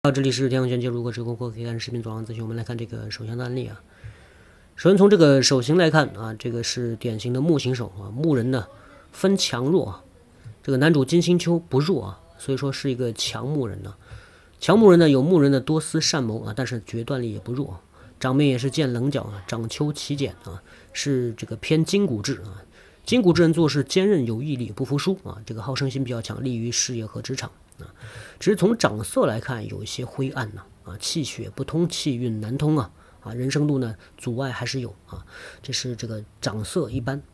这里是天文玄机，如果是功课可以看视频左上咨询。我们来看这个手相的案例啊。首先从这个手型来看啊，这个是典型的木型手啊。木人呢分强弱啊，这个男主金星丘不弱啊，所以说是一个强木人呢。强木人呢有木人的多思善谋啊，但是决断力也不弱。掌面也是见棱角啊，掌丘奇简啊，是这个偏筋骨质啊。筋骨之人做事坚韧有毅力，不服输啊，这个好胜心比较强，利于事业和职场啊。只是从掌色来看，有一些灰暗呐啊，气血不通，气运难通啊人生路呢阻碍还是有啊，这是这个掌色一般。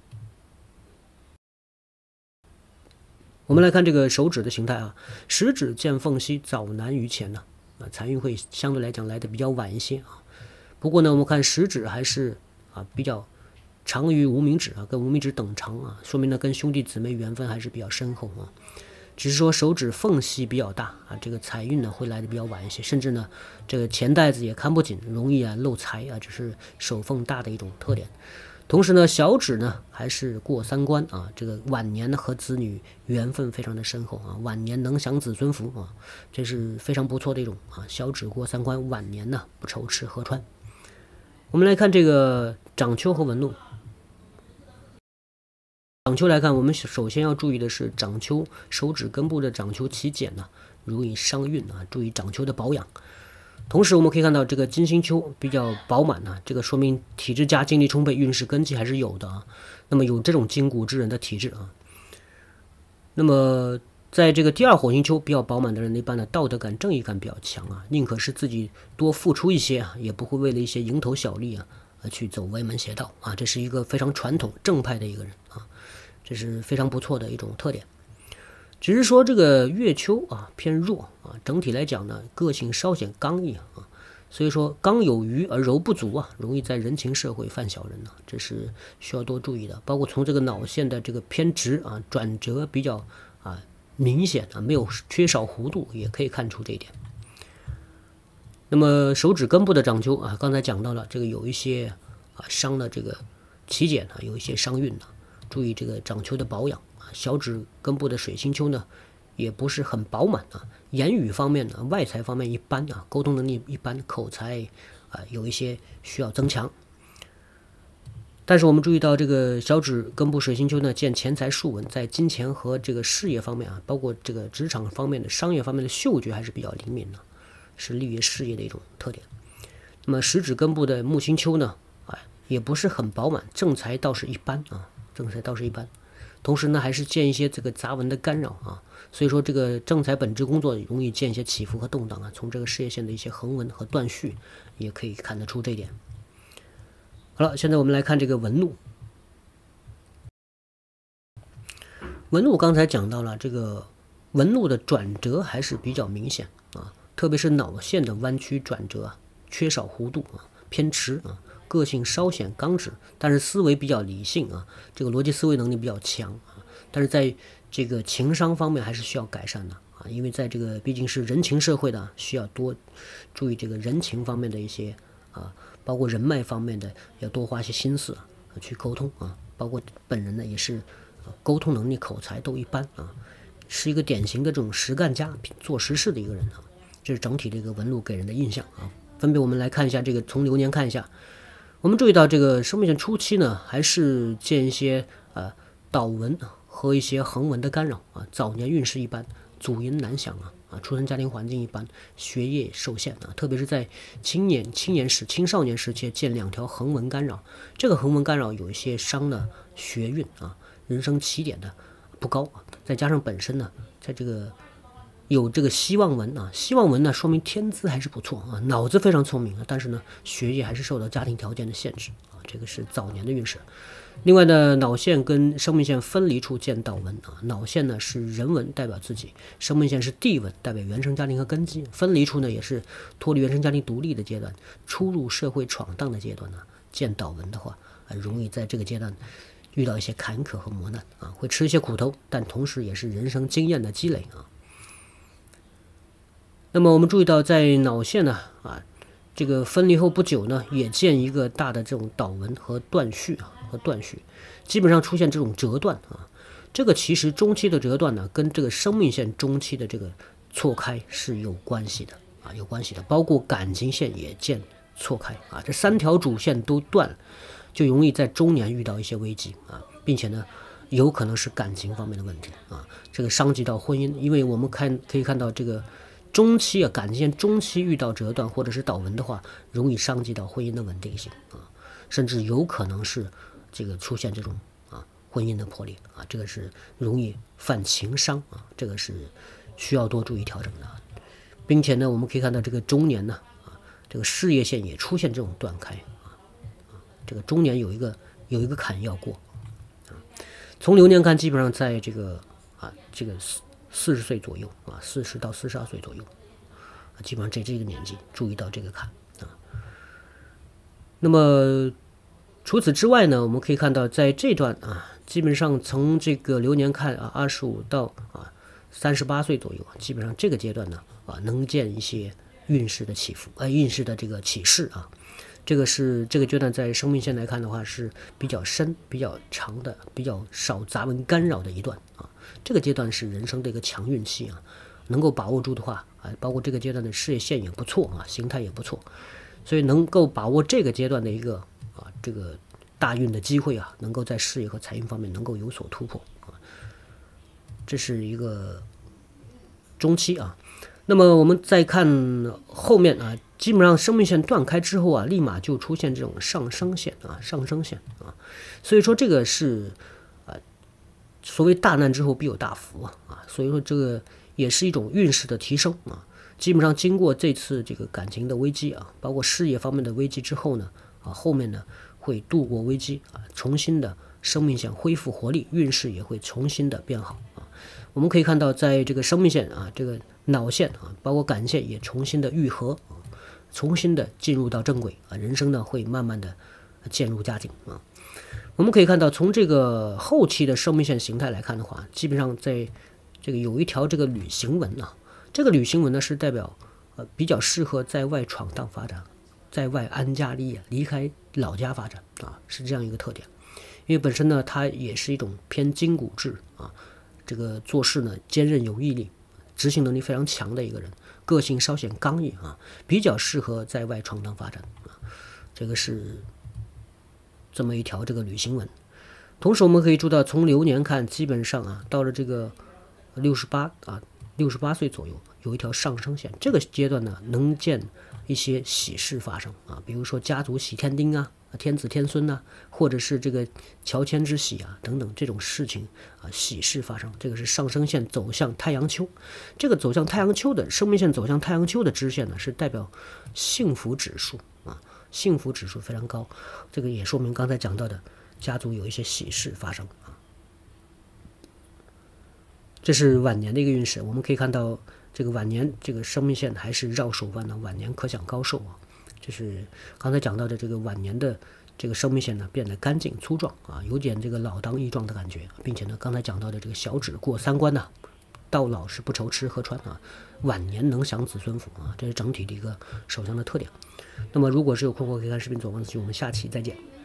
我们来看这个手指的形态啊，食指见缝隙，早难于前呢财运会相对来讲来的比较晚一些啊。不过呢，我们看食指还是比较长于无名指啊，跟无名指等长啊，说明呢跟兄弟姊妹缘分还是比较深厚啊。只是说手指缝隙比较大啊，这个财运呢会来的比较晚一些，甚至呢这个钱袋子也看不紧，容易漏财啊，这是手缝大的一种特点。同时呢，小指呢还是过三关啊，这个晚年呢和子女缘分非常的深厚啊，晚年能享子孙福啊，这是非常不错的一种啊，小指过三关，晚年呢不愁吃喝穿。我们来看这个掌丘和纹路。掌丘来看，我们首先要注意的是掌丘手指根部的掌丘奇简呢，容易伤运啊，注意掌丘的保养。同时我们可以看到这个金星丘比较饱满啊，这个说明体质佳，精力充沛，运势根基还是有的啊。那么有这种筋骨之人的体质啊。那么在这个第二火星丘比较饱满的人，一般的道德感、正义感比较强啊，宁可是自己多付出一些啊，也不会为了一些蝇头小利啊去走歪门邪道啊。这是一个非常传统正派的一个人啊。这是非常不错的一种特点，只是说这个月丘啊偏弱啊，整体来讲呢，个性稍显刚毅啊，所以说刚有余而柔不足啊，容易在人情社会犯小人呢，这是需要多注意的。包括从这个脑线的这个偏直啊，转折比较明显啊，没有缺少弧度，也可以看出这一点。那么手指根部的掌丘啊，刚才讲到了这个有一些伤的这个奇简有一些伤运注意这个掌丘的保养啊，小指根部的水星丘呢，也不是很饱满啊。言语方面呢，外财方面一般啊，沟通能力一般，口才有一些需要增强。但是我们注意到这个小指根部水星丘呢，见钱财数文，在金钱和这个事业方面包括这个职场方面的、商业方面的嗅觉还是比较灵敏的，是利于事业的一种特点。那么食指根部的木星丘呢，也不是很饱满，正财倒是一般啊。正财倒是一般，同时呢还是见一些这个杂文的干扰啊，所以说这个正财本职工作容易见一些起伏和动荡啊，从这个事业线的一些横纹和断续也可以看得出这一点。好了，现在我们来看这个纹路。纹路刚才讲到了，这个纹路的转折还是比较明显啊，特别是脑线的弯曲转折缺少弧度偏迟个性稍显刚直，但是思维比较理性这个逻辑思维能力比较强但是在这个情商方面还是需要改善的因为在这个毕竟是人情社会的，需要多注意这个人情方面的一些包括人脉方面的要多花些心思去沟通包括本人呢也是沟通能力、口才都一般是一个典型的这种实干家、做实事的一个人这是整体的一个纹路给人的印象分别我们来看一下这个，从流年看一下。我们注意到这个生命线初期呢，还是见一些倒纹和一些横纹的干扰早年运势一般，祖音难享出生家庭环境一般，学业受限特别是在青少年时期见两条横纹干扰，这个横纹干扰有一些伤了学运人生起点的不高再加上本身呢，在这个有这个希望纹希望纹呢说明天资还是不错脑子非常聪明但是呢学业还是受到家庭条件的限制这个是早年的运势。另外呢，脑线跟生命线分离处见倒纹脑线呢是人纹，代表自己；生命线是地纹，代表原生家庭和根基。分离处呢也是脱离原生家庭独立的阶段，出入社会闯荡的阶段见倒纹的话容易在这个阶段遇到一些坎坷和磨难会吃一些苦头，但同时也是人生经验的积累那么我们注意到，在脑线呢这个分离后不久呢，也见一个大的这种倒纹和断续基本上出现这种折断这个其实中期的折断呢，跟这个生命线中期的这个错开是有关系的有关系的，包括感情线也见错开这3条主线都断了，就容易在中年遇到一些危机并且呢，有可能是感情方面的问题这个伤及到婚姻，因为我们可以看到这个中期感情线中期遇到折断或者是倒纹的话，容易伤及到婚姻的稳定性甚至有可能是这个出现这种婚姻的破裂这个是容易犯情伤这个是需要多注意调整的并且呢，我们可以看到这个中年呢这个事业线也出现这种断开这个中年有一个坎要过从流年看，基本上在这个40岁左右40到42岁左右基本上在这个年纪注意到这个坎那么除此之外呢，我们可以看到在这段基本上从这个流年看25到38岁左右基本上这个阶段呢能见一些运势的起伏运势的这个启示这个阶段在生命线来看的话是比较深、比较长的、比较少杂文干扰的一段这个阶段是人生的一个强运期能够把握住的话包括这个阶段的事业线也不错形态也不错，所以能够把握这个阶段的一个这个大运的机会能够在事业和财运方面能够有所突破这是一个中期那么我们再看后面基本上生命线断开之后立马就出现这种上升线所以说这个是所谓大难之后必有大福所以说这个也是一种运势的提升基本上经过这次这个感情的危机包括事业方面的危机之后呢后面呢会度过危机重新的生命线恢复活力，运势也会重新的变好我们可以看到在这个生命线这个脑线包括感线也重新的愈合重新的进入到正轨人生呢会慢慢的渐入佳境我们可以看到从这个后期的生命线形态来看的话，基本上在这个有一条这个旅行纹这个旅行纹呢是代表比较适合在外闯荡发展，在外安家立业，离开老家发展是这样一个特点。因为本身呢它也是一种偏筋骨质这个做事呢坚韧有毅力，执行能力非常强的一个人，个性稍显刚毅比较适合在外闯荡发展这个是这么一条这个旅行纹。同时我们可以注意到从流年看，基本上到了这个68岁左右有一条上升线，这个阶段呢能见一些喜事发生比如说家族喜添丁天子天孙或者是这个乔迁之喜等等这种事情喜事发生。这个是上升线走向太阳丘，这个走向太阳丘的生命线走向太阳丘的支线呢是代表幸福指数幸福指数非常高，这个也说明刚才讲到的家族有一些喜事发生这是晚年的一个运势。我们可以看到这个晚年这个生命线还是绕手腕晚年可享高寿就是刚才讲到的这个晚年的这个生命线呢变得干净粗壮有点这个老当益壮的感觉，并且呢刚才讲到的这个小指过3关到老是不愁吃喝穿晚年能享子孙福这是整体的一个手相的特点。那么如果是有困惑可以看视频左方资讯，我们下期再见。